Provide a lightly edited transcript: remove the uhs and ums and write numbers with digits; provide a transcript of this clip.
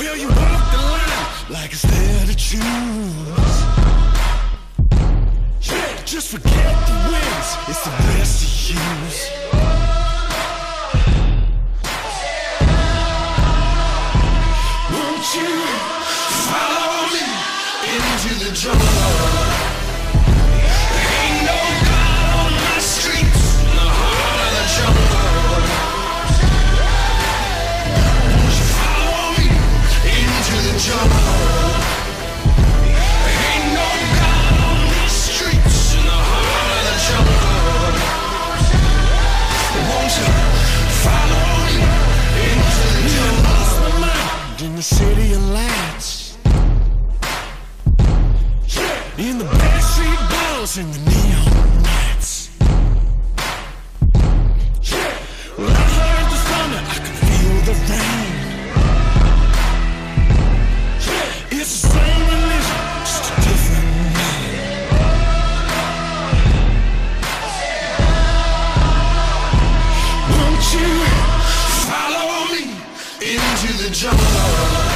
Will you walk the line like it's there to choose? Just forget the wins, it's the best to use. Won't you follow me into the jungle? Ain't no God on my streets, in the heart of the jungle. Won't you follow me into the jungle? Ain't no God on my streets, in the heart of the jungle. Won't you follow me into the jungle? Lost my mind in the city of lights, in the backstreet balls and the neon lights. Well, I heard the thunder, I could feel the rain. It's the same religion, just a different name. Won't you follow me into the jungle?